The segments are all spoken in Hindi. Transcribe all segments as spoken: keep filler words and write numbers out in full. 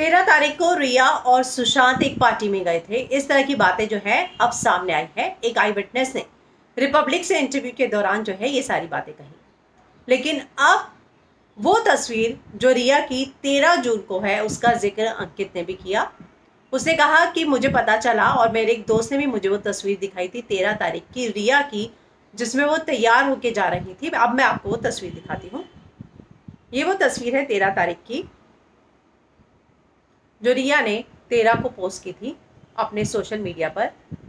तेरह तारीख को रिया और सुशांत एक पार्टी में गए थे। इस तरह की बातें जो है अब सामने आई है। एक आई विटनेस ने रिपब्लिक से इंटरव्यू के दौरान जो है ये सारी बातें कही। लेकिन अब वो तस्वीर जो रिया की तेरह जून को है उसका जिक्र अंकित ने भी किया। उसने कहा कि मुझे पता चला और मेरे एक दोस्त ने भी मुझे वो तस्वीर दिखाई थी तेरह तारीख की रिया की, जिसमें वो तैयार होके जा रही थी। अब मैं आपको वो तस्वीर दिखाती हूँ। ये वो तस्वीर है तेरह तारीख की जो रिया ने तेरह को पोस्ट की थी अपने सोशल मीडिया पर।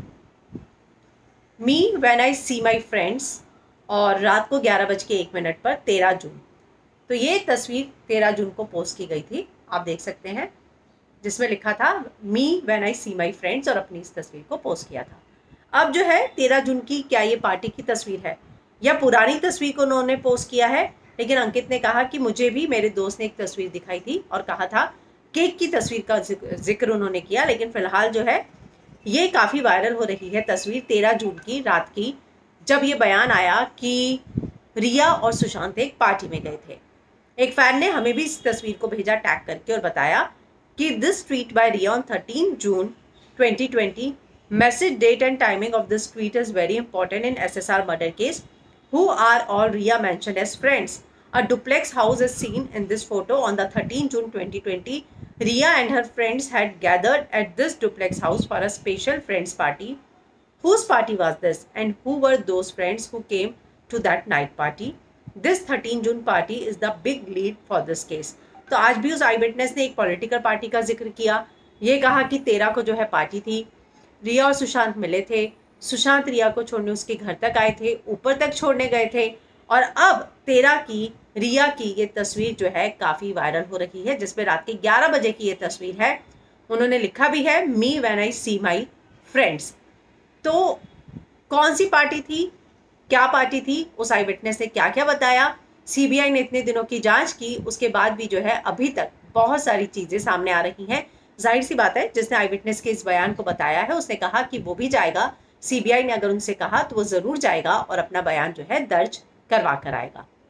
Me when I C my friends, और रात को ग्यारह बज के एक मिनट पर तेरह जून। तो ये तस्वीर तेरह जून को पोस्ट की गई थी, आप देख सकते हैं, जिसमें लिखा था me when I C my friends, और अपनी इस तस्वीर को पोस्ट किया था। अब जो है तेरह जून की, क्या ये पार्टी की तस्वीर है या पुरानी तस्वीर को उन्होंने पोस्ट किया है? लेकिन अंकित ने कहा कि मुझे भी मेरे दोस्त ने एक तस्वीर दिखाई थी और कहा था, केक की तस्वीर का जिक्र उन्होंने किया। लेकिन फिलहाल जो है ये काफ़ी वायरल हो रही है तस्वीर तेरह जून की रात की, जब ये बयान आया कि रिया और सुशांत एक पार्टी में गए थे। एक फैन ने हमें भी इस तस्वीर को भेजा टैग करके और बताया कि this tweet by Rhea on thirteen June twenty twenty, message date and timing of this tweet is very important in S S R murder case, who are all Riya mentioned as friends. A duplex house is seen in this photo. On the thirteenth June twenty twenty, Riya and her friends had gathered at this duplex house for a special friends party. Whose party was this, and who were those friends who came to that night party? This thirteenth June party is the big lead for this case. तो आज भी उस आई विटनेस ने एक पॉलिटिकल पार्टी का जिक्र किया। ये कहा कि तेरह को जो है पार्टी थी, रिया और सुशांत मिले थे, सुशांत रिया को छोड़ने उसके घर तक आए थे, ऊपर तक छोड़ने गए थे, और अब तेरह की रिया की ये तस्वीर जो है काफ़ी वायरल हो रही है, जिसमें रात के ग्यारह बजे की ये तस्वीर है। उन्होंने लिखा भी है me when I C my friends. तो कौन सी पार्टी थी, क्या पार्टी थी, उस आई विटनेस ने क्या क्या बताया? सीबीआई ने इतने दिनों की जांच की, उसके बाद भी जो है अभी तक बहुत सारी चीज़ें सामने आ रही हैं। जाहिर सी बात है, जिसने आई विटनेस के इस बयान को बताया है उसने कहा कि वो भी जाएगा। सीबीआई ने अगर उनसे कहा तो वो ज़रूर जाएगा और अपना बयान जो है दर्ज करवा कर आएगा।